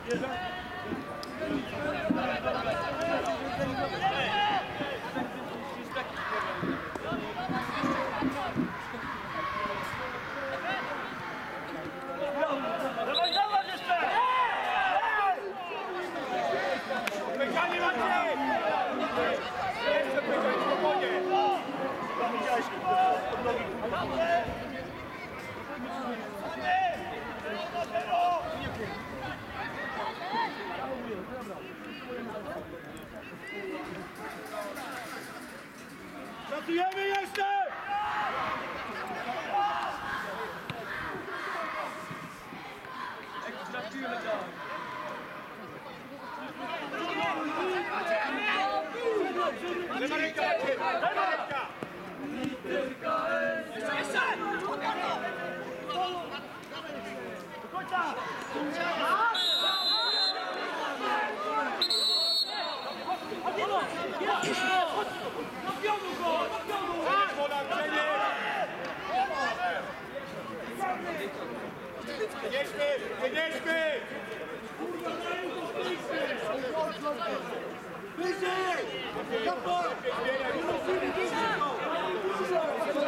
Dawaj, dawaj jeszcze! Pękanie Maciej! Jeszcze pękanie, spokojnie! Widziałeś od nogi. Pracujemy jeszcze! Lewa ręka, lewa ręka! Jeszcze! Do końca! Do pionu go! Do pionu! Wynieśmy! Wynieśmy! Wyżej! Kapor!